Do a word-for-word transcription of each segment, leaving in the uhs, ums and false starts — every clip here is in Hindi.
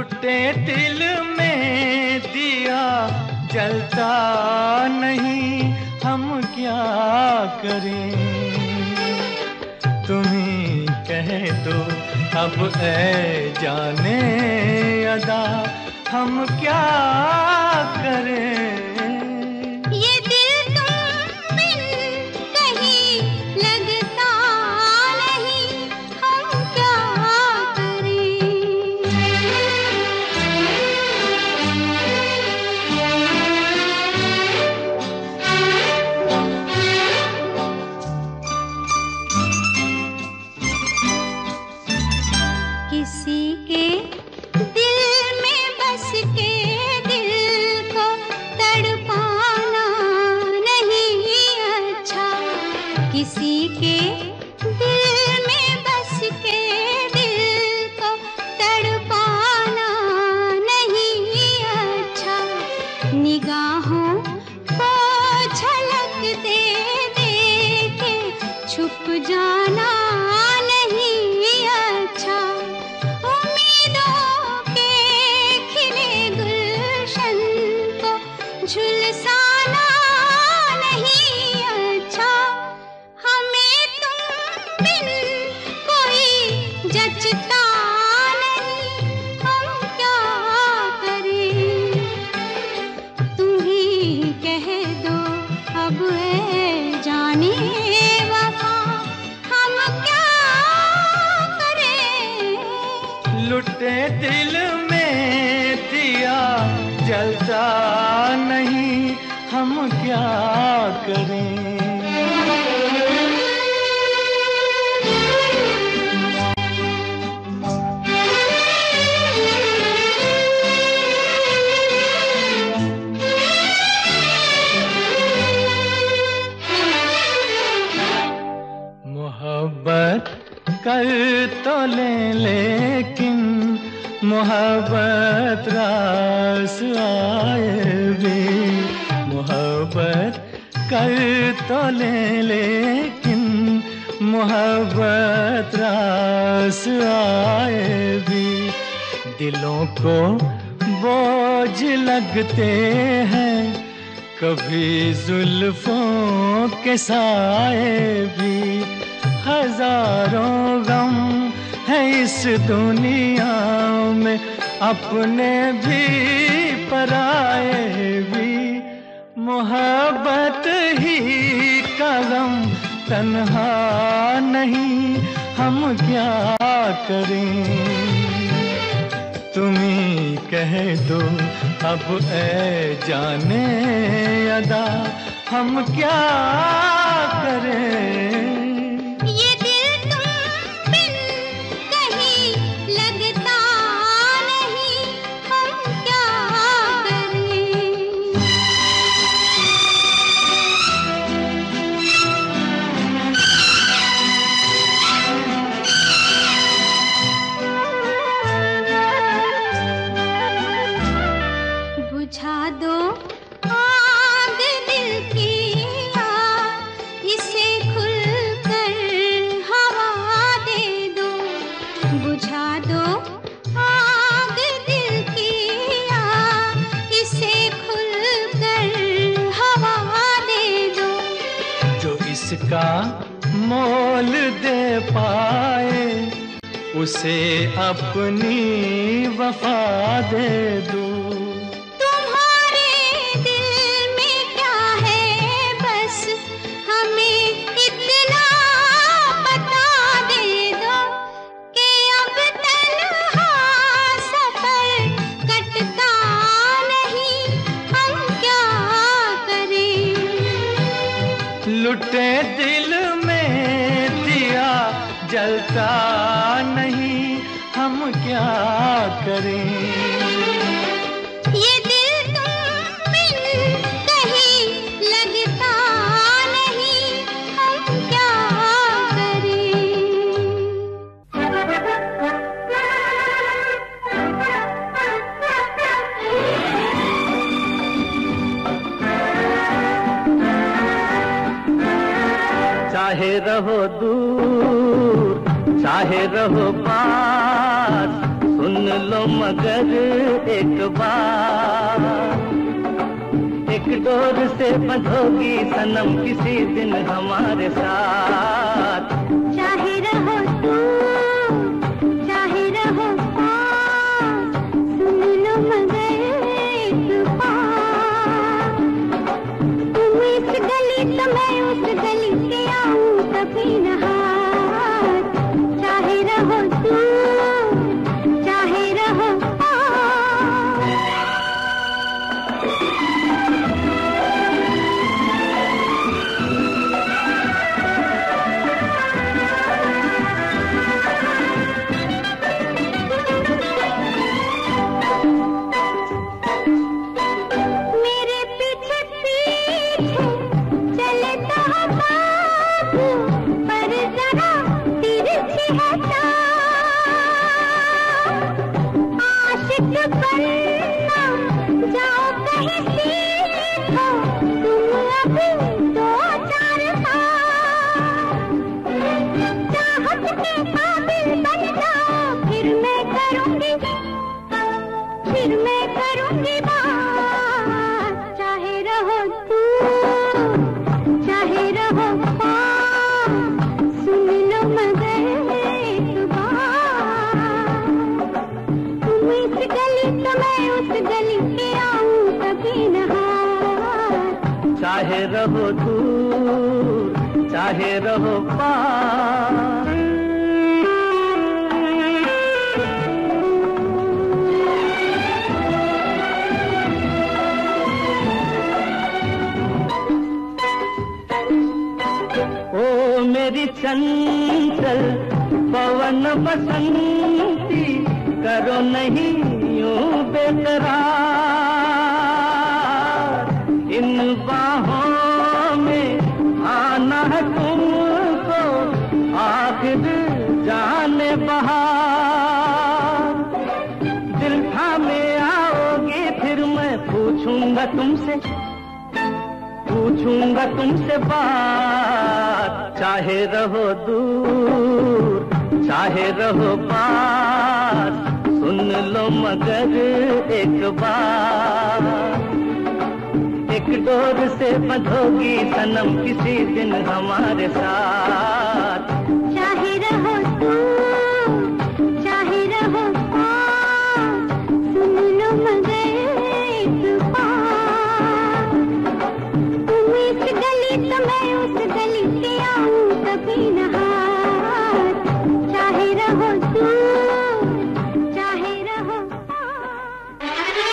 लुटे दिल में दिया जलता नहीं, हम क्या करें। तुम्ही कह दो अब ऐ जाने अदा, हम क्या करें। लुटे दिल में दिया जलता नहीं, हम क्या करें। मोहब्बत कर तो ले लेकिन मोहब्बत रास आए भी। मोहब्बत कर तो ले लेकिन मोहब्बत रास आए भी। दिलों को बोझ लगते हैं कभी जुल्फों के साए भी। हजारों गम है इस दुनिया में, अपने भी पराए भी। मोहब्बत ही का गम तन्हा नहीं, हम क्या करें। तुम्ही कह दो अब ऐ जाने अदा, हम क्या करें। बुझा दो आग दिल की यार, इसे खुलकर हवा दे दो। बुझा दो आग दिल की यार, इसे खुलकर हवा दे दो। जो इसका मोल दे पाए उसे अपनी वफा दे दो। लुटे दिल में दिया जलता नहीं, हम क्या करें। ये दिल तुम बिन कहीं लगता नहीं, हम क्या चाहे रहो दूर चाहे रहो पास, सुन लो मगर एक बार, एक डोर से बंधोगी सनम किसी दिन हमारे साथ। चाहे रहो तू, चाहे रहो पास, सुन लो मगर एक बार। तुम इस गली तो मैं उस गली से आऊं कभी न हार। चाहे रहो तू, चाहे रहो पास। मेरे पीछे पीछे चलता है बाबू, पर जरा तिरछी है चाल। आशिक बनना जाओ कहीं सीखो तुम अभी दो चार साल। चाहत के काबिल बन जाओ फिर मैं करूंगी, फिर मैं करूंगी बात। चाहे रहो तू, चाहे रहो पास, सुन लो मगर एक बार। तुम इस गली तो मैं उस गली के आऊं कभी न हार। चाहे रहो दूर, चाहे रहो पास। ओ मेरी चंचल पवन बसंती, करो नहीं यूं बेकरार। इन बाहों में आना है तुमको आखिर जाने बहार। दिल थामे आओगे फिर मैं पूछूंगा तुमसे, पूछूंगा तुमसे बात। चाहे रहो दूर, चाहे रहो पास, सुन लो मगर एक बार। एक डोर से बंधोगी सनम किसी दिन हमारे साथ। चाहे रहो तू, चाहे रहो पास, सुन लो मगर एक बार। तुम इस गली तो मैं उस गली से आऊं कभी न हार। चाहे रहो तू, चाहे रहो पास।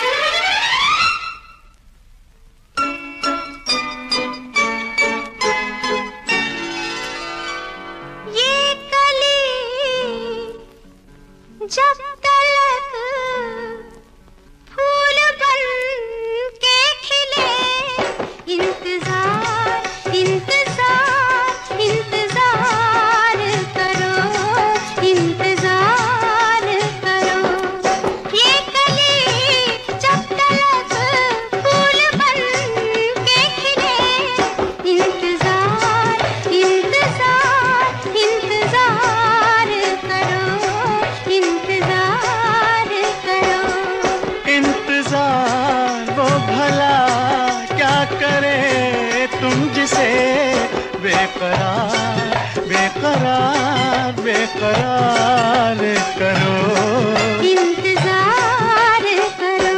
ये कली जब तलक फूल बन के खिले, इंतजार इंतजार इंतजार करो, इंतजार करो। ये कली जब तलक फूल बन के खिले, इंतजार इंतजार इंतजार करो, इंतजार करो। इंतजार वो भला क्या करे तुम जिसे बेकरार बेकरार बेकरार करो। इंतजार करो।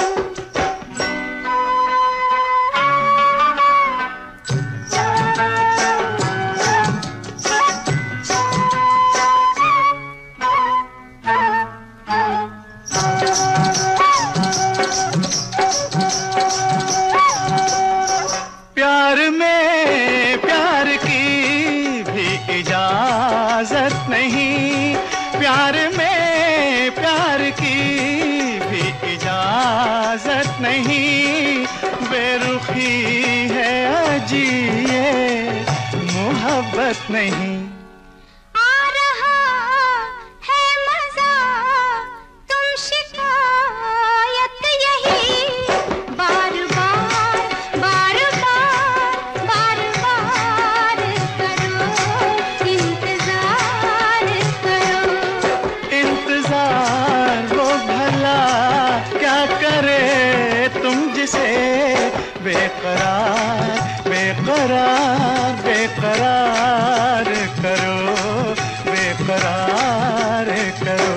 प्यार में प्यार की भी इजाजत नहीं, प्यार में प्यार की भी इजाजत नहीं। बेरुखी है अजीए मोहब्बत नहीं। आ रहा है मजा तुम शिकायत यही, बार बार बार बार बार बार करो, इंतजार करो। इंतजार वो भला बेकरार बेकरार बेकरार करो, बेकरार करो।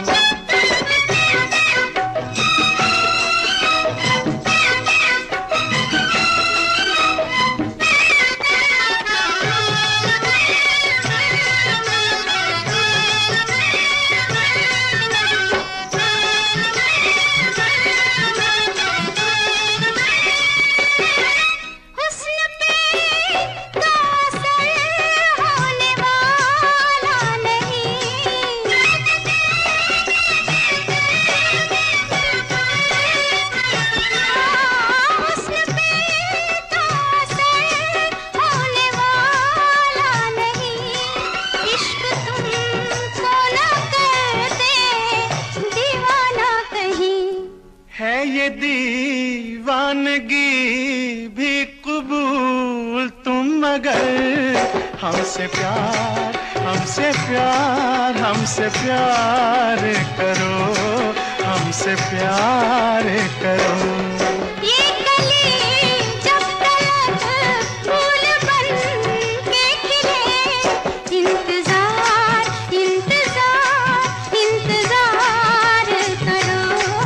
ये दीवानगी भी कबूल तुम मगर हमसे प्यार हमसे प्यार हमसे प्यार करो, हमसे प्यार करो। ये गली जब तलक फूल बन के खिले, इंतजार इंतजार इंतजार करो,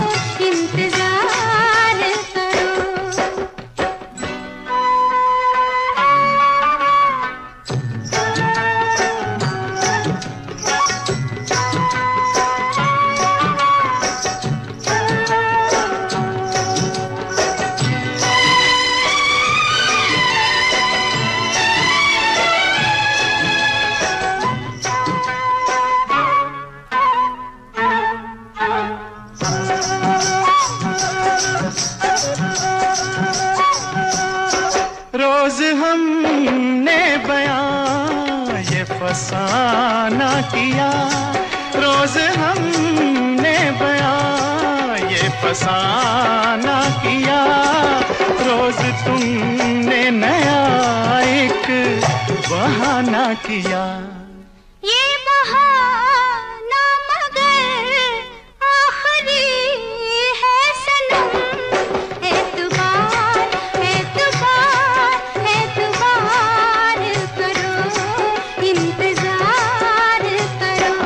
इंतजार करो। रोज हमने बयां ये फसाना किया, रोज हमने बयां ये फसाना किया, रोज तुमने नया एक बहाना किया। ये बहाना मगर आखिरी है सनम, एतबार एतबार एतबार करो, इंतजार करो।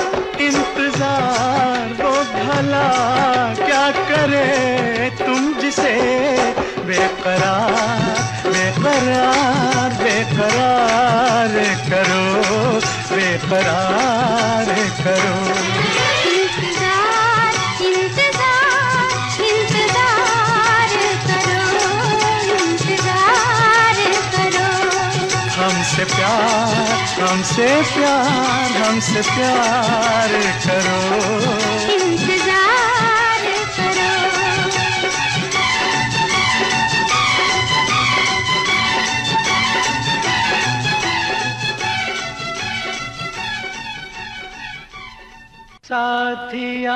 इंतजार वो भला क्या करे तुम जिसे बेकरार बेकरार बेकरार करो, बेकरार करो। इंतजार इंतजार इंतजार करो, इंतजार करो। हमसे प्यार हमसे प्यार हमसे प्यार करो, इंतजार करो। साथिया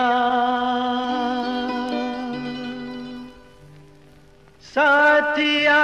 साथिया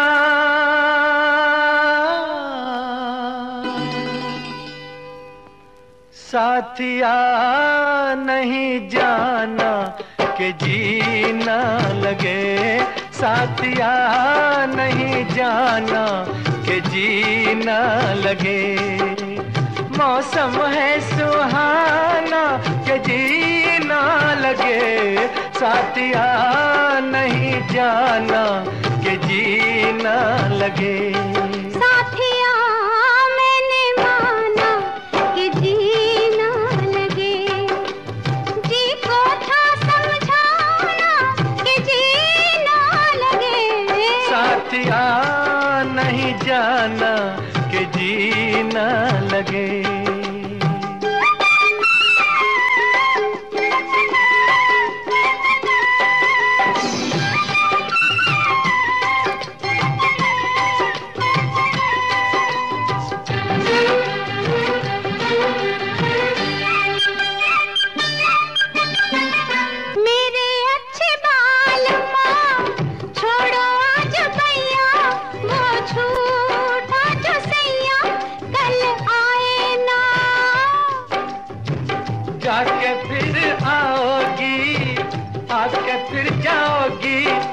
साथिया नहीं जाना कि जीना लगे, साथिया नहीं जाना कि जीना लगे। मौसम है सुहाना कि जीना लगे, साथिया नहीं जाना कि जीना लगे। साथिया मैंने माना कि जीना लगे, जी को था समझाना कि जीना लगे। साथिया नहीं जाना कि जीना लगे।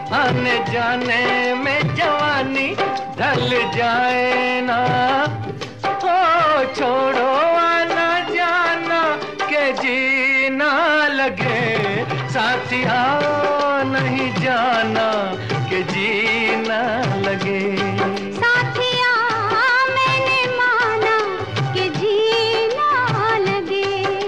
आने जाने में जवानी ढल जाए ना। ओ छोड़ो आना जाना के जीना लगे, साथिया नहीं जाना के जीना लगे। साथिया मैंने माना के जीना लगे।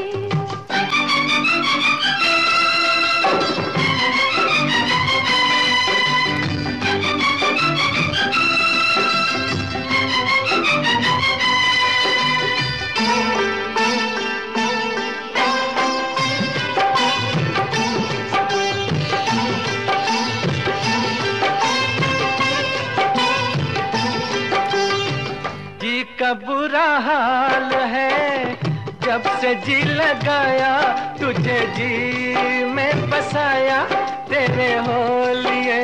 का बुरा हाल है जब से जी लगाया, तुझे जी में बसाया तेरे हो लिए।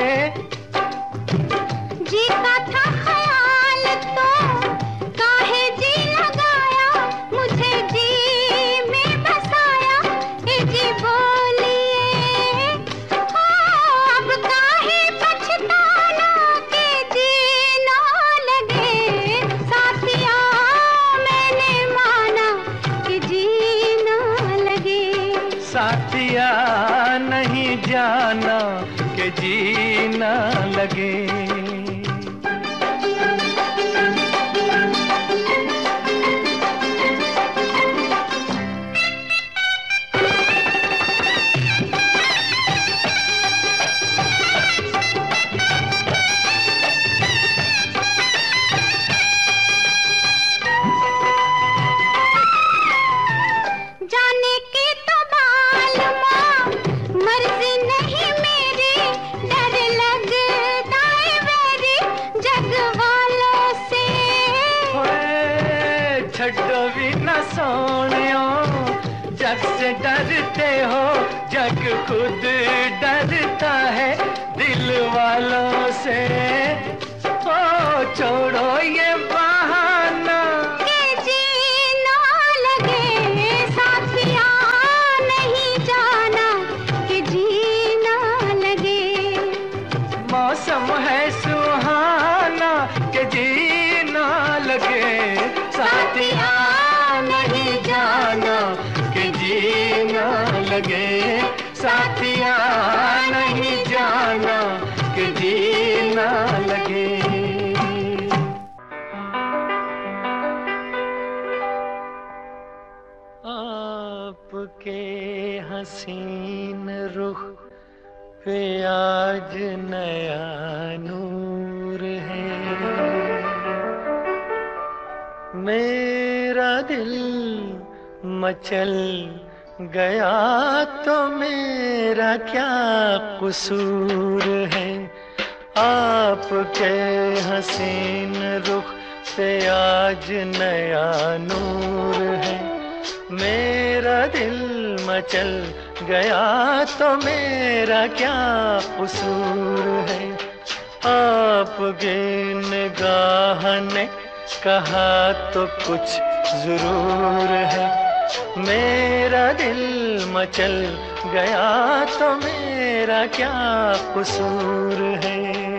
जी का था ख्याल तो काहे जी लगाया, मुझे जी में बसाया ए जी बोलिए। हो अब काहे पछताना के जी ना लगे, साथिया मैंने माना कि जी ना लगे। साथिया नहीं जाना के जी ना लगे। जाने की तो मालूमा मर्जी नहीं मेरी, डर लगता है मेरी जग वालों से। ओए छड्डो भी न सोनियो, जग से डरते हो, जग खुद डरता है दिल वालों से। ओ छोड़ो ये बहाना के जी ना लगे, साथिया नहीं जाना कि जी ना लगे। मौसम है सुहाना के जी ना लगे, साथिया नहीं जाना के जी ना लगे। साथिया नहीं जाना के जी ना लगे। आपके हसीन रुख पे आज नया नूर है, मेरा दिल मचल गया तो मेरा क्या कसूर है। आपके हसीन रुख पे आज नया नूर है, मेरा दिल मचल गया तो मेरा क्या कसूर है। आपकी निगाह ने कहा तो कुछ जरूर है, मेरा दिल मचल गया तो मेरा क्या कसूर है।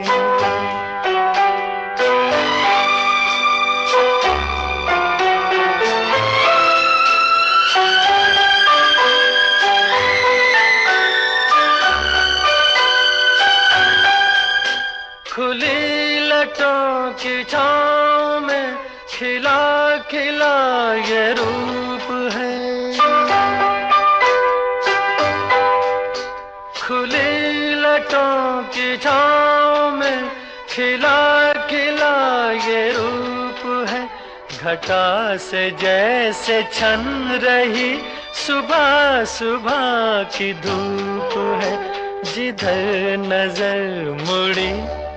खुली लटों की छाँव में खिला खिला ये रूप है, खुली लटों की छाँव में खिला खिला ये रूप है। घटा से जैसे छन रही सुबह सुबह की धूप है, जिधर नजर मुड़ी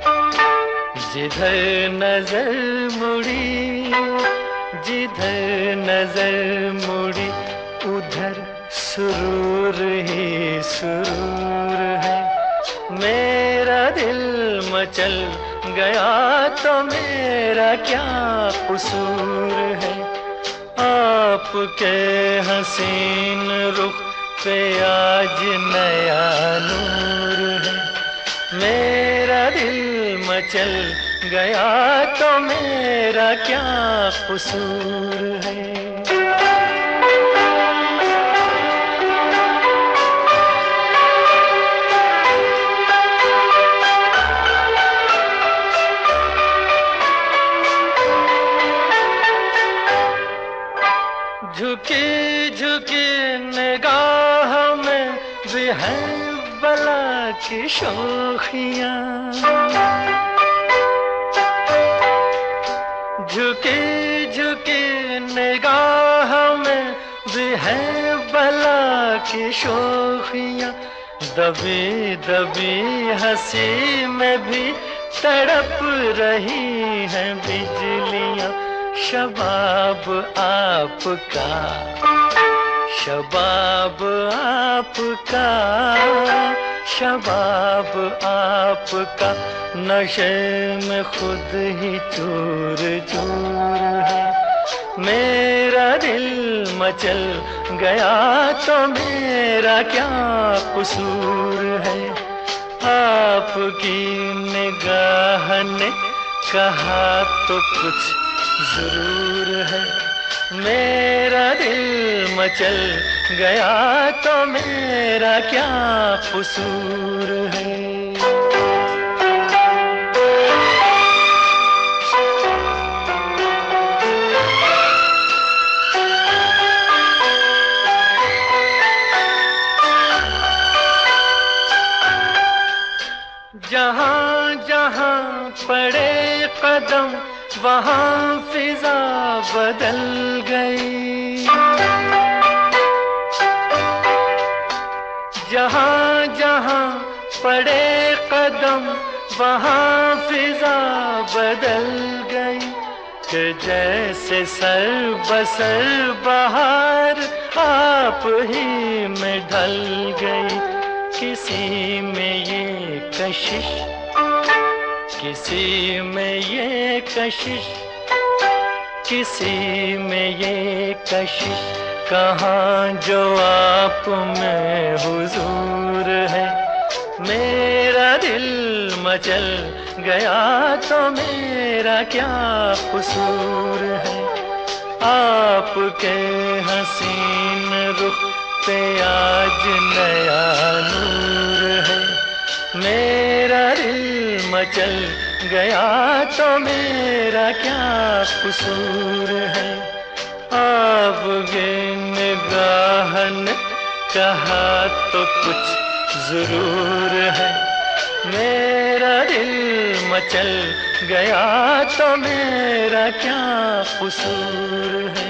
जिधर नजर मुड़ी जिधर नजर मुड़ी उधर सुरूर ही सुरूर है। मेरा दिल मचल गया तो मेरा क्या कसूर है। आपके हसीन रुख पे आज नया नूर है, मेरा दिल मचल गया तो मेरा क्या कसूर है। झुकी झुकी निगाह में भी है बला की शोखियाँ, झुकी झुकी निगाह में भी है बला की शोखियाँ, दबी दबी हंसी में भी तड़प रही हैं बिजलियाँ। शबाब आपका, शबाब आपका, शबाब आपका नशे में खुद ही चूर चूर है। मेरा दिल मचल गया तो मेरा क्या कसूर है। आपकी निगाह ने कहा तो कुछ जरूर है। मेरा दिल मचल गया तो मेरा क्या कसूर है। जहाँ जहाँ पड़े कदम वहाँ फिजा बदल गई, जहाँ जहाँ पड़े कदम वहाँ फिजा बदल गई। कि जैसे सर बसर बहार आप ही में ढल गई। किसी में ये कशिश, किसी में ये कशिश, किसी में ये कशिश, कहाँ जो आप में हुजूर है। मेरा दिल मचल गया तो मेरा क्या कसूर है। आपके हसीन रुख पे आज नया नूर है। मेरा दिल मचल गया तो मेरा क्या कसूर है। आपके निगाह ने कहा तो कुछ जरूर है। मेरा दिल मचल गया तो मेरा क्या कसूर है।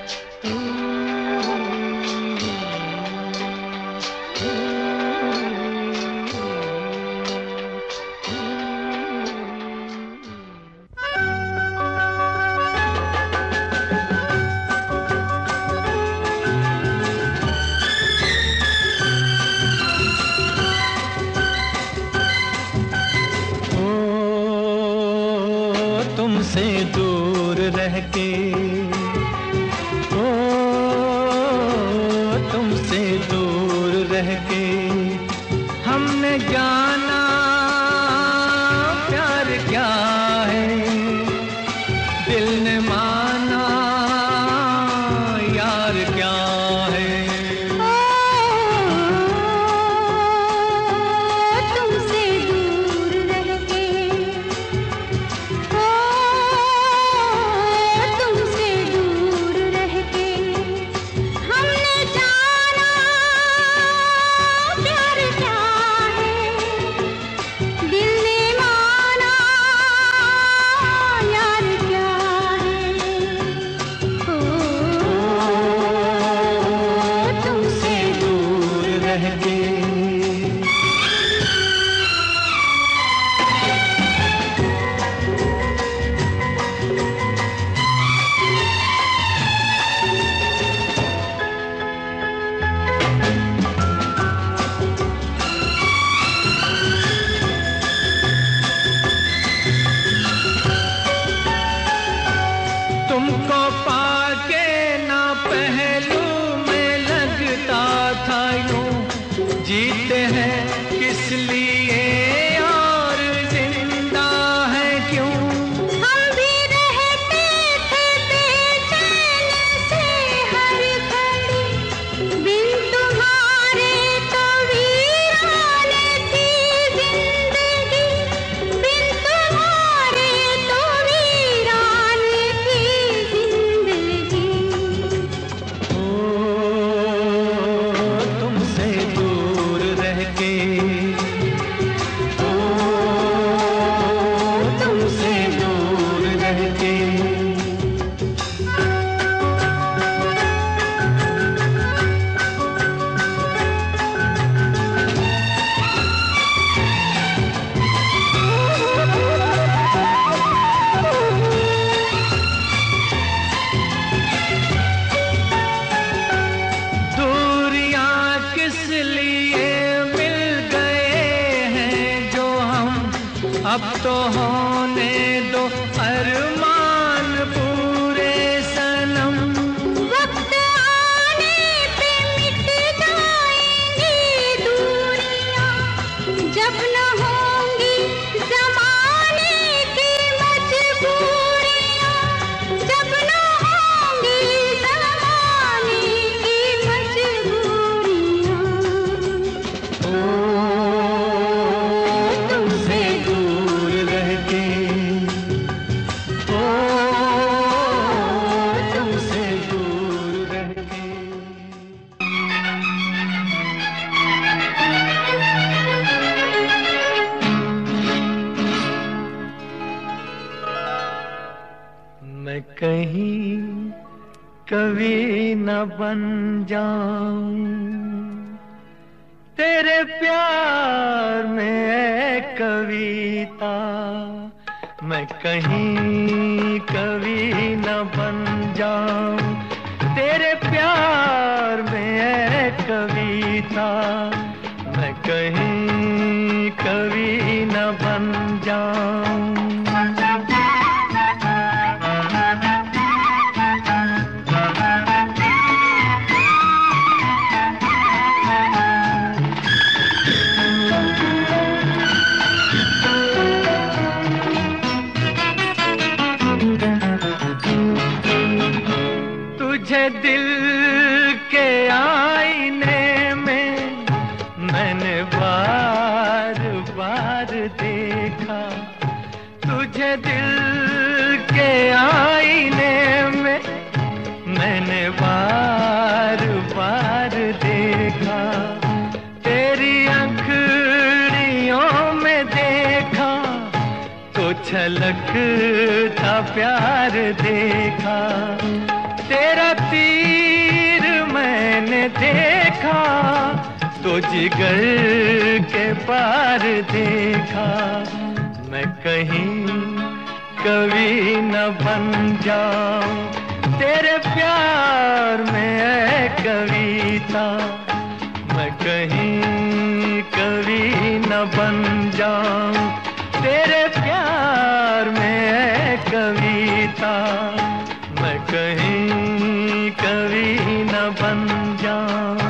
तुमसे दूर रह के, ओ तुमसे दूर रह के हमने जाना प्यार क्या है। दिल ने माना यार क्या है। तुमको पाके ना पहलू में लगता था यूं, जीते हैं किस लिए अब तो होने दो अरमान पूरे सनम। वक्त आने पे मिट जाएंगी दूरियां, जब न होंगी जमाने की मजबूरियां, जब न होंगी जमाने की मजबूरियां। ओ तुमसे दूर रह के, ओ तुमसे दूर रह के। मैं कहीं कभी न बन जाऊं तेरे प्यार में है कविता। मैं कहीं कभी न बन जाऊं तेरे प्यार में है कविता। मैं कहीं कभी न बन जाऊं। तुझे दिल के आईने में मैंने बार बार देखा। तुझे दिल के आईने में मैंने बार बार देखा। तेरी आँखड़ियों में देखा तो छलकता प्यार देखा। तेरा तीर मैंने देखा तो जिगर के पार देखा। मैं कहीं कभी न बन जाऊं तेरे प्यार में है कविता। मैं कहीं कभी न बन जाऊं तेरे प्यार में है कविता। मैं कहीं कभी न बन जाऊं।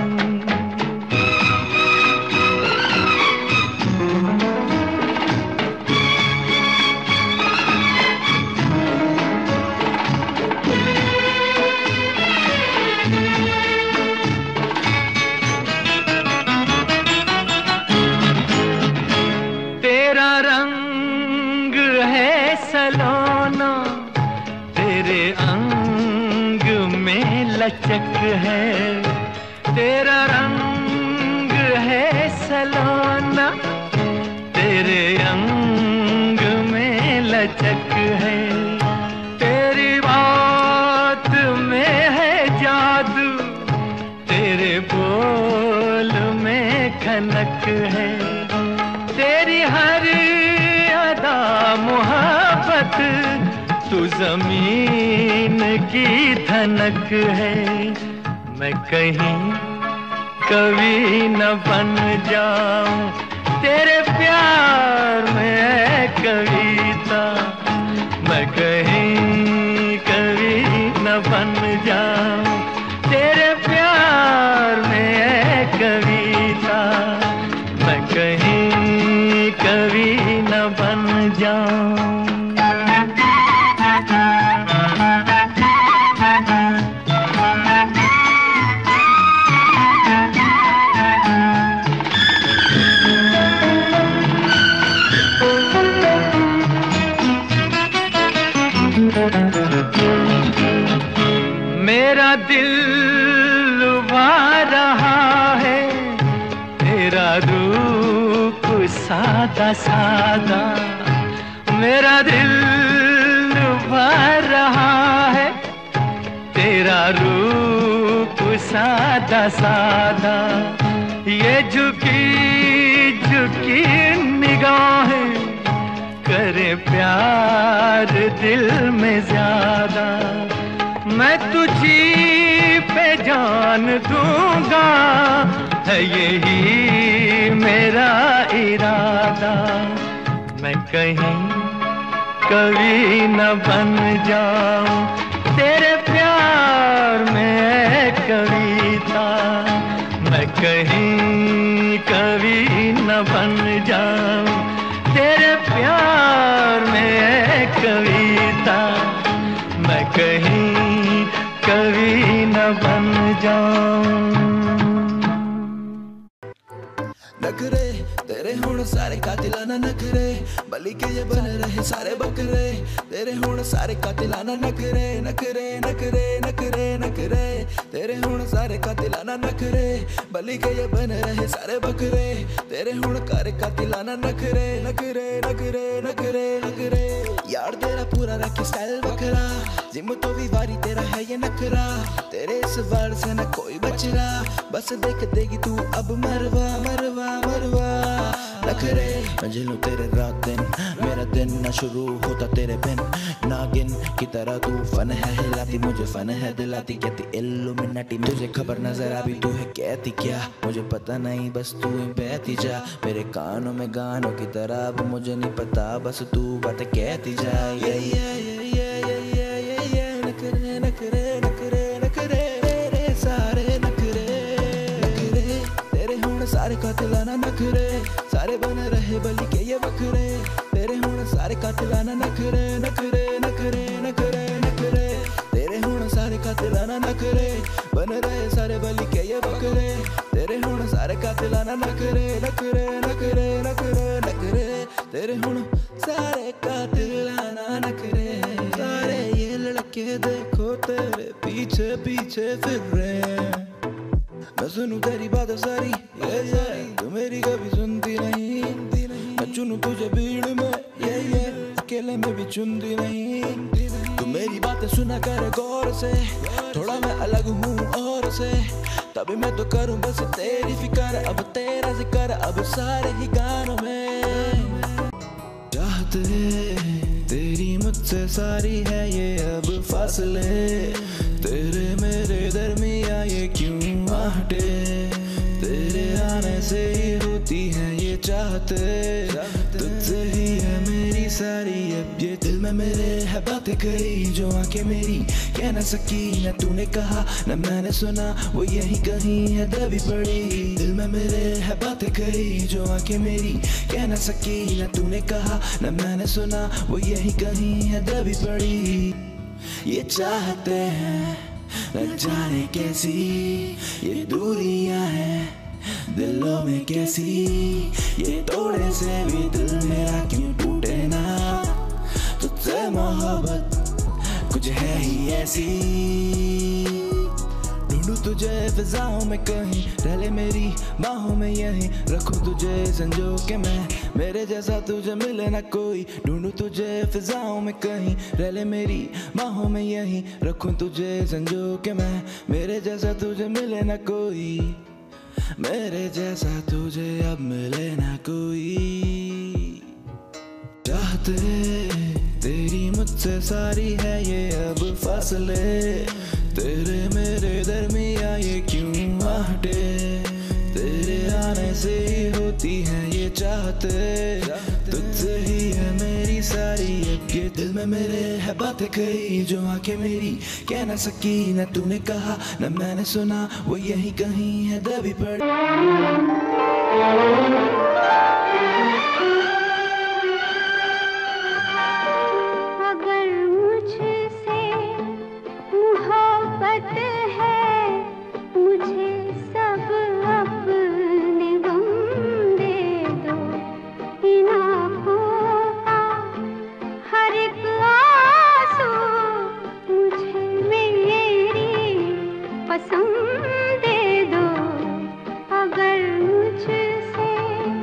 तेरा रंग है सलोना, तेरे अंग में लचक है। तेरा रंग है सलोना, तेरे अंग में लचक है। तेरी बात में है जादू, तेरे बोल में खनक है। तेरी हर अदा मोहब्बत तू जमीन की धनक है। मैं कहीं कभी न बन जाऊं तेरे प्यार में है कविता। मैं कहीं कभी न बन जाऊं तेरे प्यार में है कविता। मैं कहीं कभी न बन जाऊं। मेरा दिल लुभा रहा है तेरा रूप सादा सादा। मेरा दिल लुभा रहा है तेरा रूप सादा सादा। ये झुकी झुकी निगाहें करे प्यार दिल में ज्यादा। मैं तुझी पे जान दूंगा है यही मेरा इरादा। मैं कहीं कभी न बन जाऊं तेरे प्यार में कविता, मैं कहीं कभी न बन जाऊं तेरे प्यार में कविता, मैं कहीं कभी न बन जाऊं। नखरे तेरे हुण सारे कातिलाना नखरे, बलि के ये बन रहे सारे बकरे, तेरे हुण सारे कातिलाना नखरे नखरे नखरे नखरे नखरे, तेरे हुण सारे कातिलाना नखरे, बलि के ये बन रहे सारे बकरे, तेरे हुण कारे कातिलाना नखरे नखरे नखरे नखरे नखरे। यार तेरा पूरा रखे स्टाइल बकरा, जिम तो भी वारी तेरा है ये नखरा, तेरे इस वार से न कोई बच रहा, बस देख देगी तू अब मरवा मरवा मरवा। नखरे मैं झेलूं तेरे रात दिन, मेरा दिन न शुरू होता तेरे बिन, नागिन की तरह तू फन है हिलाती, मुझे फन है दिलाती, कहती इल्लुमिनाटी, तुझे खबर नजर आ भी तू है कहती क्या, मुझे पता नहीं बस तू ही बहती जा, मेरे कानों में गानों की तरह, अब मुझे नहीं पता बस तू बातें कहती जा। yeah, yeah, yeah, yeah, yeah, yeah, yeah, नखरे नखरे नखरे नखरे तेरे सारे नखरे नखरे, तेरे हुण सारे कातिलाना नखरे, सारे बन रहे बलि के ये बकरे, तेरे हुण सारे कातिलाना नखरे नखरे नखरे नखरे नखरे, तेरे हुण सारे कातिलाना नखरे, बन रहे सारे बलि के ये बकरे, तेरे हुण सारे कातिलाना नखरे नखरे नखरे नखरे नखरे, तेरे हुण सारे कातिलाना नखरे, सारे ये लड़के देखो तेरे पीछे पीछे फिर रहे हैं, मैं सुनूं तेरी बातें सारी ये ये, तू मेरी कभी सुनती नहीं, मैं चुनूं तुझे भीड़ में ये ये, अकेले में भी चुनती नहीं, तू मेरी बातें सुना कर गौर से, थोड़ा मैं अलग हूँ और से, तभी मैं तो करूँ बस तेरी फिक्र, अब तेरा जिक्र अब सारे ही गानों में। चाहते तेरी मुझसे सारी है ये अब फासले, तेरे मेरे दरमिया ये क्यों आहटे, तेरे आने से ही होती है ये चाहते, तुझसे ही है मेरी सारी अब ये दिल में मेरे है बातें कही, जो आंखें मेरी कह न सकी, न तूने कहा न मैंने सुना, वो यही कहीं है दबी पड़ी, दिल में मेरे है बातें कही, जो आंखें मेरी कह न सकी, न तूने कहा न मैंने सुना, वो यही कहीं है दबी पड़ी। ये चाहते हैं न जाने कैसी ये दूरियां हैं दिलों में कैसी, ये तोड़े से भी दिल मेरा क्यों टूटे ना, तुझसे मोहब्बत कुछ है ही ऐसी, ढूंढूं तुझे फिजाओं में कहीं, रहले मेरी बाहों में यहीं, रखूं तुझे संजो के मैं, मेरे जैसा तुझे मिले ना कोई, ढूंढूं तुझे फिजाओं में कहीं, रहले मेरी बाहों में यहीं, रखूं तुझे संजो के मैं, मेरे जैसा तुझे मिले ना कोई, मेरे जैसा तुझे अब मिले ना कोई। चाहते तेरी मुझसे सारी है ये अब फासले, तेरे मेरे दरमिया ये क्यों आहटे, तेरे आने से ही होती है ये चाहते, तुझसे ही है मेरी सारी अब ये दिल में मेरे है बातें कही, जो आंखें मेरी कह न सकी, न तूने कहा न मैंने सुना, वो यही कहीं है दबी पड़ी। अगर मुझसे मोहब्बत है, मुझे सब अपने गम दे दो, इन आँखों का हर एक आंसू मुझे मेरी पसंद दे दो। अगर मुझसे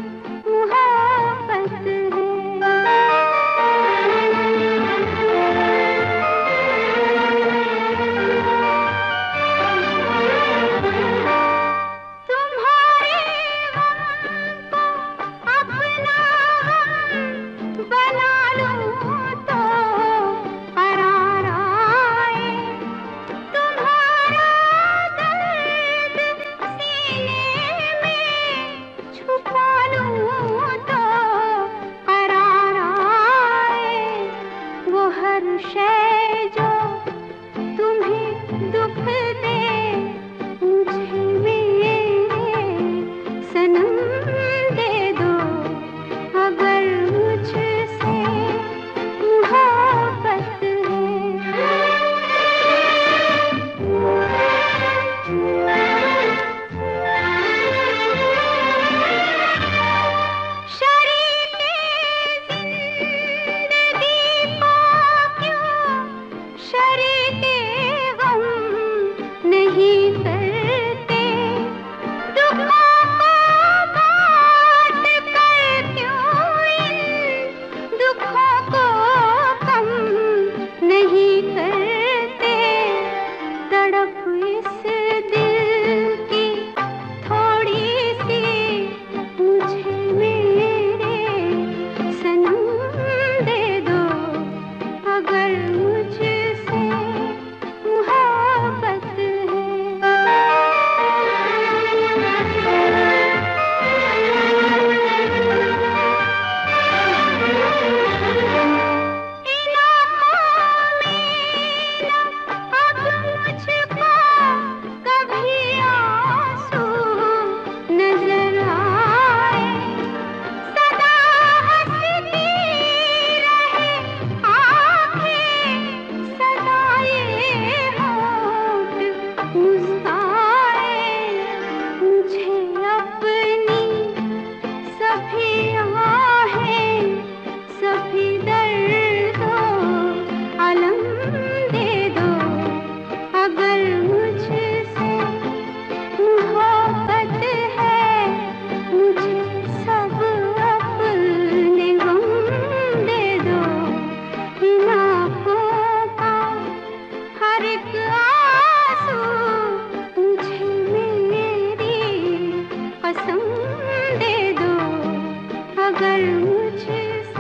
कसम दे दो अगर मुझसे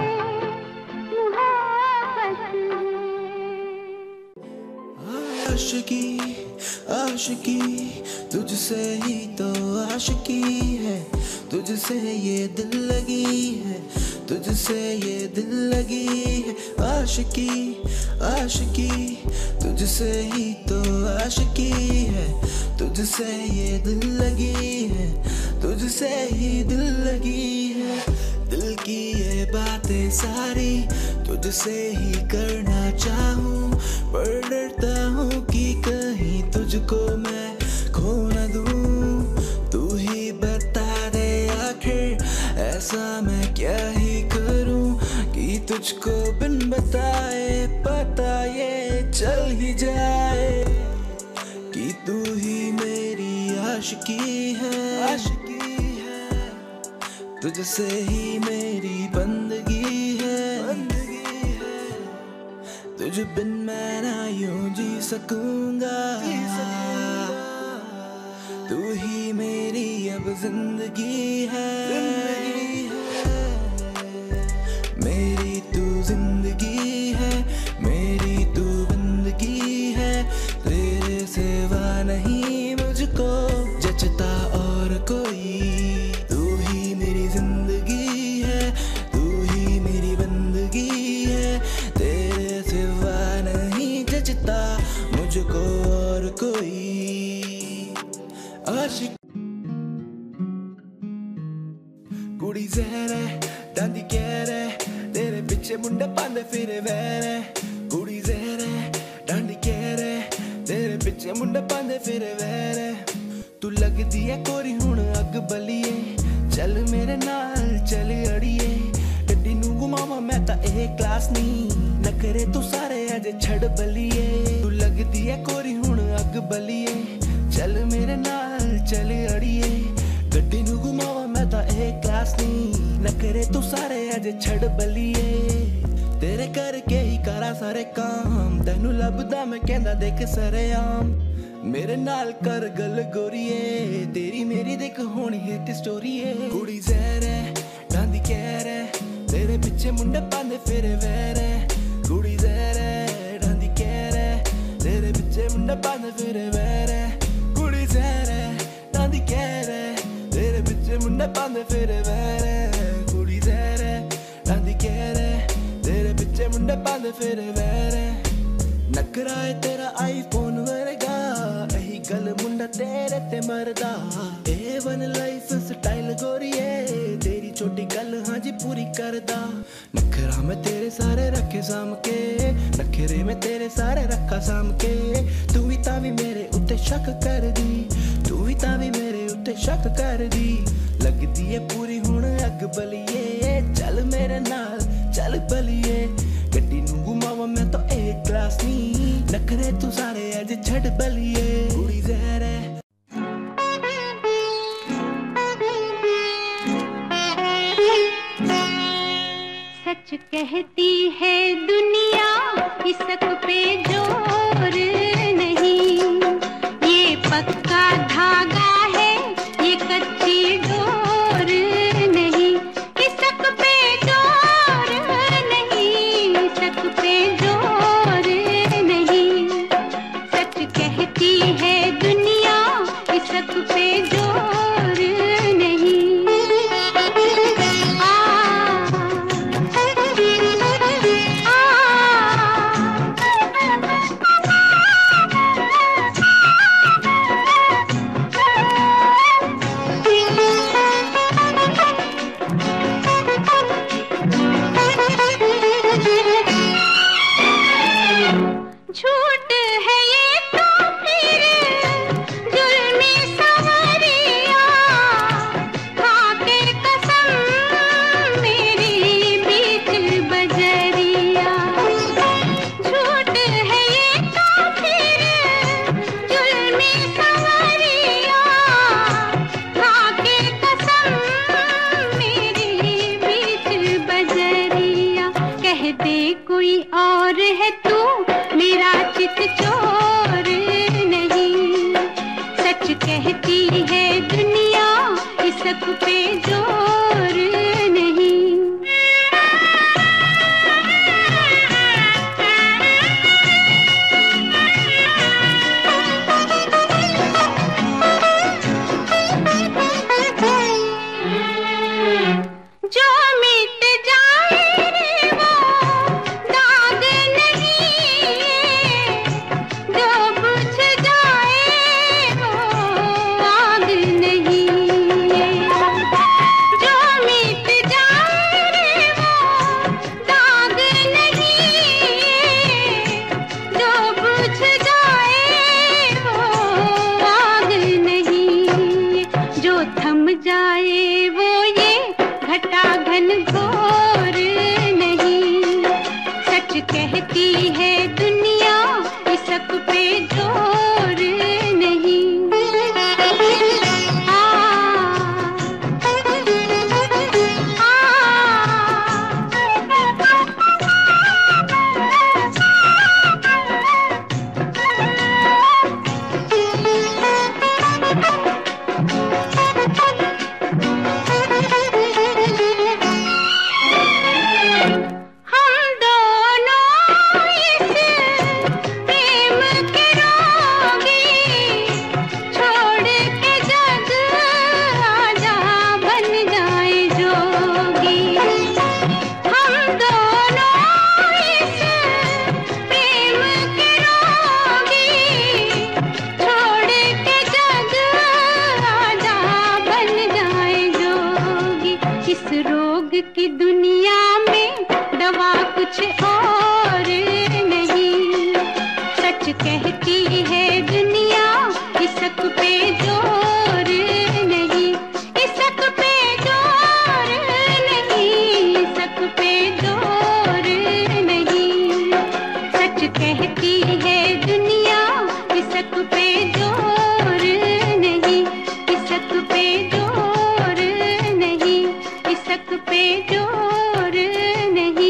मोहब्बत है। आशिकी आशिकी तुझसे ही तो आशिकी है, तुझसे ये दिल लगी है, तुझसे ये दिल लगी है। आशिकी आशिकी तुझसे ही तो आशिकी है, तुझसे ये दिल लगी है, तुझसे ही दिल लगी है। दिल की ये बातें सारी तुझसे ही करना चाहूँ, पर डरता हूँ कि कहीं तुझको मैं खो न दूँ। तू ही बता दे आखिर ऐसा मैं क्या ही करूँ कि तुझको बिन बताए पता ये चल ही जाए कि तू ही मेरी आशिकी है, आशिकी है। तुझसे ही मेरी बंदगी है, बंदगी है। तुझ बिन मैं ना यूं जी सकूंगा, जी सकूंगा। तू ही मेरी अब जिंदगी है, जिंदगी है। मेरी तू जिंदगी है, मेरी तू बंदगी है। तेरे सिवा नहीं मुझको जचता और कोई। तू ही मेरी जिंदगी है, तू ही मेरी बंदगी है। तेरे सिवा नहीं जचता मुझको और कोई। आशिक कुड़ी जहर है डांदी कहर है, तेरे पीछे मुंडे पांदे फिरे वैर है। कुड़ी जहर है डांडी कहर है, तेरे पीछे मुंडे पांदे फिरे वैर है। तू लगदी है कोरी हुण अग बलिए, चल मेरे नाल चल अड़िए। गड्डी नू घुमावा मैं ता ए क्लास नी, नखरे तू सारे अजे छड़ बलिए। तू लगदी है कोरी हुण अग बलिए, चल मेरे नाल चल अड़िए। गड्डी नू घुमावा मैं ता ए क्लास नी, नखरे तू सारे अजे छड़ बलिए। तेरे करके ही करा सारे काम, तैनू लभदा मैं कहंदा देख सरेआम। मेरे नाल कर गल गोरीए, तेरी मेरी देख होनी हिट स्टोरी है। कुड़ी जहर है डांदी कहर है, तेरे पीछे मुंडे पांदे फिरे वैर है। कुड़ी जहर है डांदी कहर है, तेरे पीछे मुंडे पांदे फिरे वैर है। कुड़ी जहर है डांदी कहर है, तेरे पीछे मुंडे पांदे फिरे वैर है। कुड़ी जहर है डांदी कहर है, तेरे पीछे मुंडे पांदे फिरे वैर है। नखरा है तेरा आईफोन वर्गा, यही गल मुंडा तेरे ते मरदा। ए वन लाइफ स्टाइल गोरीए, तेरी छोटी गल हाँ जी पूरी करदा। नखरा में तेरे सारे रखे साम के, नखरे में तेरे सारे रखा साम के। तू भी तावी मेरे उत्ते शक कर दी, तू भी तावी मेरे उत्ते शक कर दी। लगदी है पूरी हुण अग बलिए, चल मेरे नाल चल बलिए। गड्डी नू घुमावा मैं तो एक क्लास नी, नखरे तू सारे अज छड़ बलिए। कुड़ी जहर है सच कहती है दुनिया, इसक पे जोर नहीं। ये पक्का धागा है, ये कच्ची डोर नहीं। इसक पे जोर नहीं, इसक पे जोर नहीं। सच कहती है दुनिया, इसक पे जोर नहीं। आ, आ, इशक पे जोर नहीं। जो मिट जाए रे वो दाग नहीं, जो बुझ जाए वो आग नहीं। जो मिट जाए रे वो दाग नहीं, जो बुझ जाए वो आग नहीं। जो थम जाए वो ये घटा घन घोर नहीं। सच कहती है दुनिया इशक पे जोर नहीं। आ, हम दोनों इस प्रेम के रोगी, छोड़ के जग आजा बन जाए जोगी। हम दोनों इस प्रेम के रोगी, छोड़ के जग आजा बन जाए जोगी। इस रोग की दुनिया में दवा कुछ और नहीं। सच कहती है दुनिया इशक पे जोर नहीं। इशक पे जोर नहीं, इशक पे जोर नहीं। सच कहती है दुनिया इशक पे जोर नहीं। इशक पे जोर नहीं, इशक पे जोर नहीं।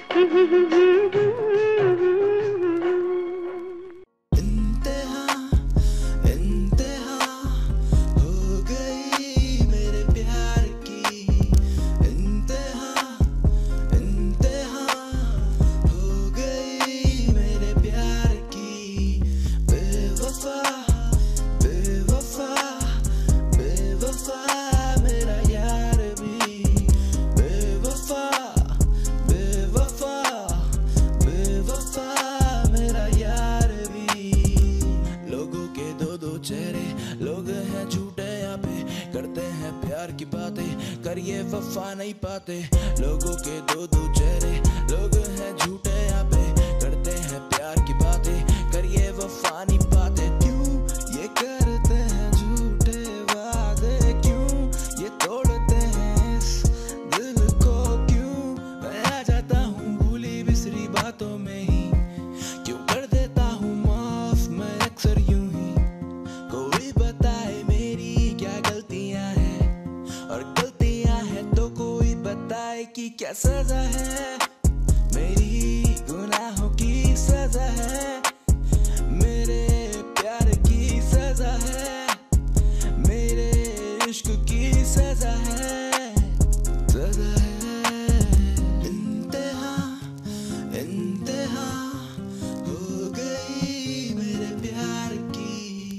इंतहा इंतहा हो गई मेरे प्यार की। इंतहा इंतहा हो गई मेरे प्यार की। बेवफा बेवफा बेवफा मेरा यार भी। बेवफा बेवफा बेवफा मेरा यार भी। लोगों के दो दो चेहरे, लोग हैं झूठे यहाँ पे, करते हैं प्यार की बातें, कर ये वफा नहीं पाते। लोगों के दो दो चेहरे, लोग हैं झूठे यहाँ पे, करते हैं प्यार की बातें, कर ये वफा नहीं पाते। क्यों ये करते हैं झूठे वादे, क्यों ये तोड़ते हैं इस दिल को। क्यों मैं आ जाता हूँ भूली बिसरी बातों में ही, क्यों कर देता हूँ माफ मैं अक्सर यूं ही। कोई बताए मेरी क्या गलतियां हैं, और गलतियां हैं तो कोई बताए कि क्या सजा है। मेरी गुनाहों की सजा है, मेरे प्यार की सजा है, मेरे इश्क की सजा है, सजा है। इंतहा इंतहा हो गई मेरे प्यार की।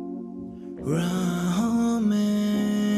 राहों में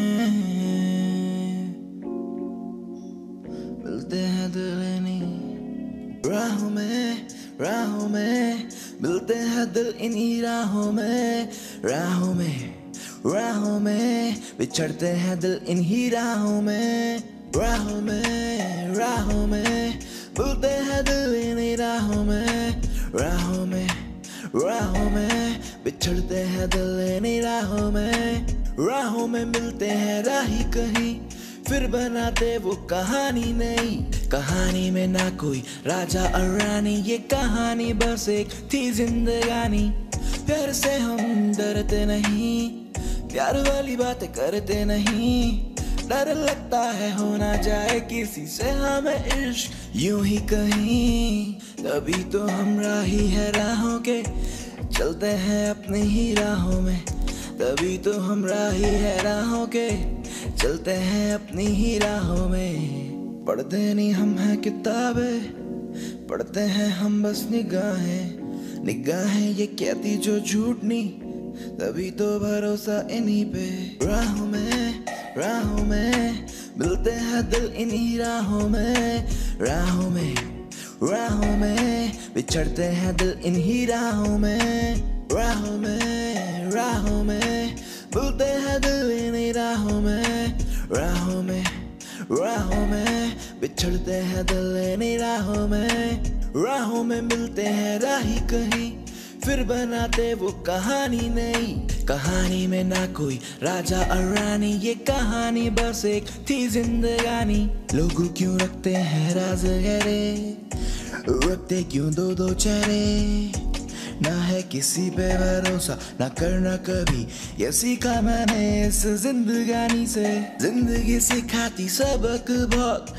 मिलते हैं दिल इन्हीं राहों में, राहों में मिलते हैं दिल इन्हीं राहों में। राहों में राहों में बिछड़ते हैं दिल इन्हीं राहों में। राहों में राहों में मिलते हैं दिल इन्हीं राहों में। राहों में राहों में बिछड़ते हैं दिल इन्हीं राहों में। राहों में मिलते हैं राही कहीं, फिर बनाते वो कहानी नई। कहानी में ना कोई राजा और रानी, ये कहानी बस एक थी जिंदगानी। प्यार से हम डरते नहीं, प्यार वाली बातें करते नहीं। डर लगता है हो ना जाए किसी से हमें इश्क यूं ही कहीं। तभी तो हम राही है राहों के, चलते हैं अपनी ही राहों में। तभी तो हम राही है राहों के, चलते हैं अपनी ही राहों में। पढ़ते नहीं हम हैं किताबें, पढ़ते हैं हम बस निगाहें। निगाहें ये कहती जो झूठ नहीं, तभी तो भरोसा इन्हीं पे। राहों में राहों में मिलते हैं दिल इन्हीं राहों में। राहों में राहों में बिछड़ते हैं दिल इन्हीं राहों में। राहों में राहों में मिलते हैं दिल इन्हीं राहों में। राहों में राहों में बिछड़ते हैं दिल इन्हीं राहों में। राहों में मिलते हैं राही कहीं, फिर बनाते वो कहानी नहीं। कहानी में ना कोई राजा और रानी, ये कहानी बस एक थी जिंदगानी। लोग क्यों रखते हैं राज गहरे, रखते क्यों दो दो चेहरे। ना है किसी पे भरोसा, ना करना कभी, ये सीखा मैंने इस जिंदगानी से। जिंदगी सिखाती सबक बहुत।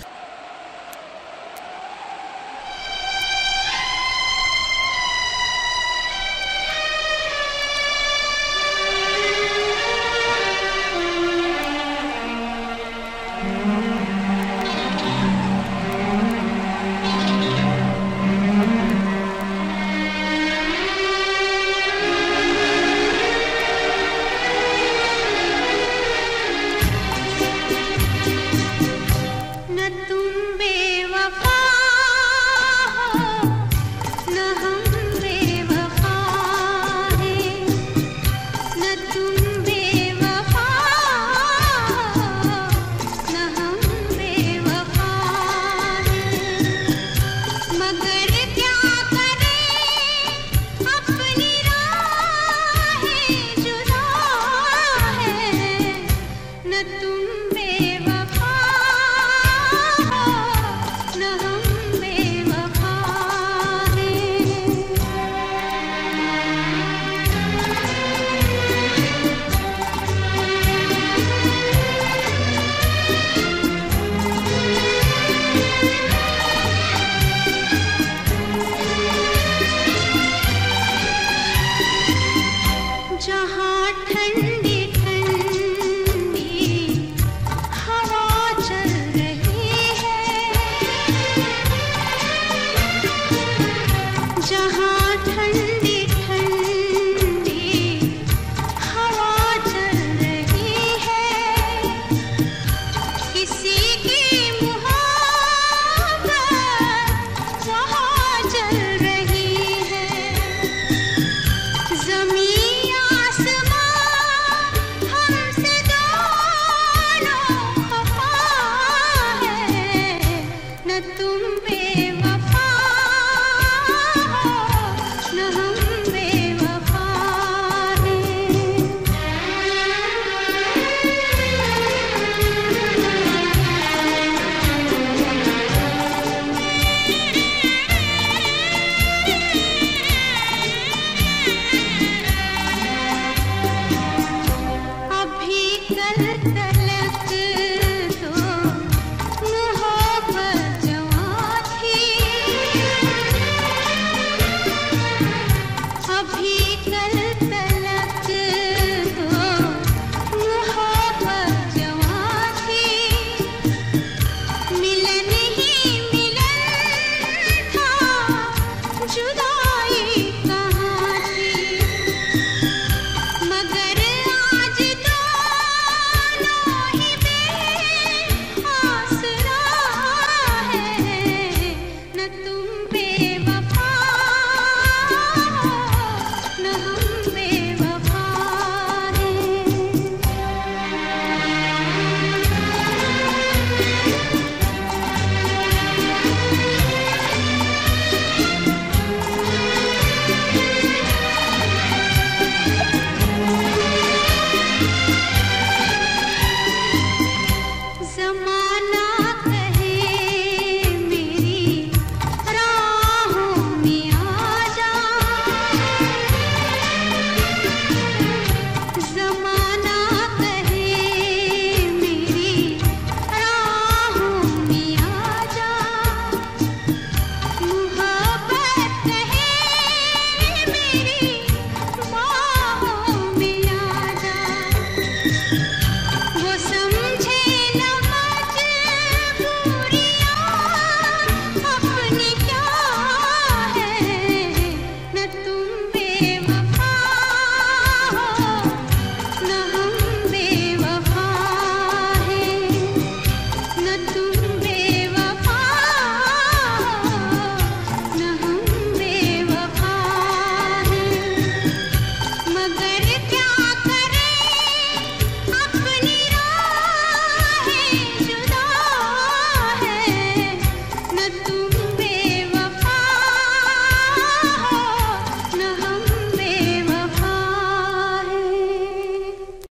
ज़माने